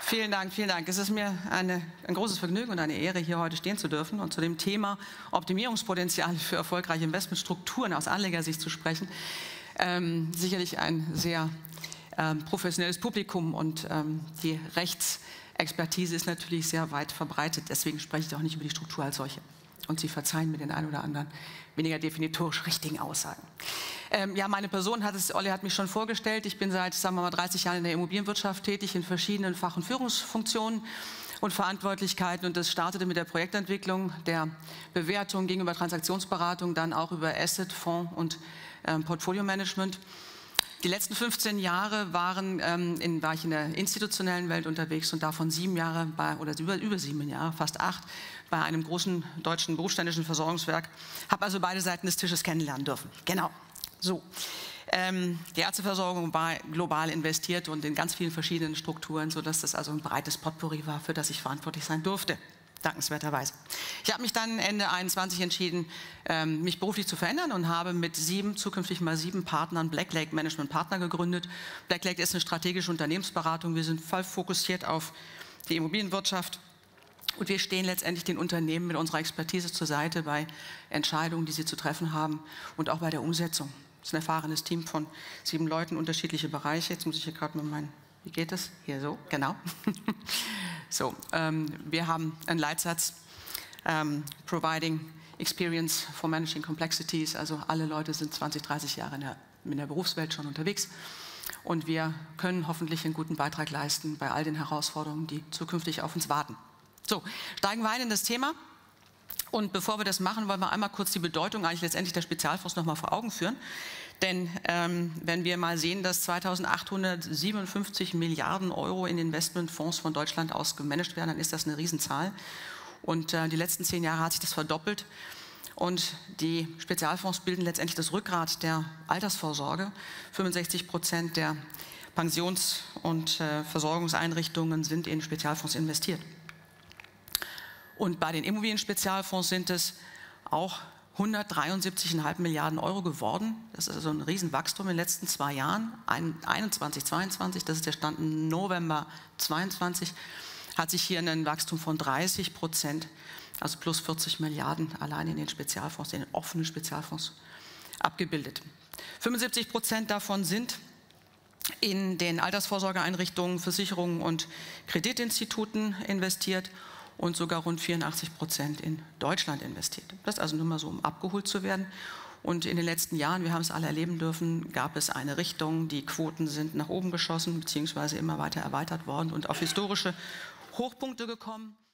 Vielen Dank, vielen Dank. Es ist mir ein großes Vergnügen und eine Ehre, hier heute stehen zu dürfen und zu dem Thema Optimierungspotenzial für erfolgreiche Investmentstrukturen aus Anlegersicht zu sprechen. Sicherlich ein sehr professionelles Publikum und die Rechtsexpertise ist natürlich sehr weit verbreitet. Deswegen spreche ich auch nicht über die Struktur als solche. Und Sie verzeihen mir den einen oder anderen weniger definitorisch richtigen Aussagen. Ja, meine Person Olli hat mich schon vorgestellt. Ich bin seit, sagen wir mal, 30 Jahren in der Immobilienwirtschaft tätig, in verschiedenen Fach- und Führungsfunktionen und Verantwortlichkeiten. Und das startete mit der Projektentwicklung, der Bewertung gegenüber Transaktionsberatung, dann auch über Asset, Fonds und Portfolio-Management. Die letzten 15 Jahre war ich in der institutionellen Welt unterwegs und davon 7 Jahre, über 7 Jahre, fast 8, bei einem großen deutschen berufsständischen Versorgungswerk. Habe also beide Seiten des Tisches kennenlernen dürfen. Genau, so. Die Ärzteversorgung war global investiert und in ganz vielen verschiedenen Strukturen, sodass das also ein breites Potpourri war, für das ich verantwortlich sein durfte. Dankenswerterweise. Ich habe mich dann Ende 21 entschieden, mich beruflich zu verändern und habe mit zukünftig mal 7 Partnern Blacklake Management Partner gegründet. Blacklake ist eine strategische Unternehmensberatung. Wir sind voll fokussiert auf die Immobilienwirtschaft und wir stehen letztendlich den Unternehmen mit unserer Expertise zur Seite bei Entscheidungen, die sie zu treffen haben und auch bei der Umsetzung. Das ist ein erfahrenes Team von 7 Leuten, unterschiedliche Bereiche. Jetzt muss ich hier gerade mit meinen... Wie geht das? Hier so, genau. So, wir haben einen Leitsatz, Providing Experience for Managing Complexities. Also alle Leute sind 20, 30 Jahre in der Berufswelt schon unterwegs. Und wir können hoffentlich einen guten Beitrag leisten bei all den Herausforderungen, die zukünftig auf uns warten. So, steigen wir ein in das Thema. Und bevor wir das machen, wollen wir einmal kurz die Bedeutung eigentlich letztendlich der Spezialfonds noch mal vor Augen führen. Denn wenn wir mal sehen, dass 2.857 Milliarden Euro in Investmentfonds von Deutschland aus gemanagt werden, dann ist das eine Riesenzahl. Und die letzten 10 Jahre hat sich das verdoppelt. Und die Spezialfonds bilden letztendlich das Rückgrat der Altersvorsorge. 65% der Pensions- und Versorgungseinrichtungen sind in Spezialfonds investiert. Und bei den Immobilien-Spezialfonds sind es auch 173,5 Milliarden Euro geworden. Das ist also ein Riesenwachstum in den letzten 2 Jahren. 21, 22, das ist der Stand November 22, hat sich hier ein Wachstum von 30%, also plus 40 Milliarden allein in den Spezialfonds, in den offenen Spezialfonds abgebildet. 75% davon sind in den Altersvorsorgeeinrichtungen, Versicherungen und Kreditinstituten investiert und sogar rund 84% in Deutschland investiert. Das ist also nur mal so, um abgeholt zu werden. Und in den letzten Jahren, wir haben es alle erleben dürfen, gab es eine Richtung, die Quoten sind nach oben geschossen, beziehungsweise immer weiter erweitert worden und auf historische Hochpunkte gekommen.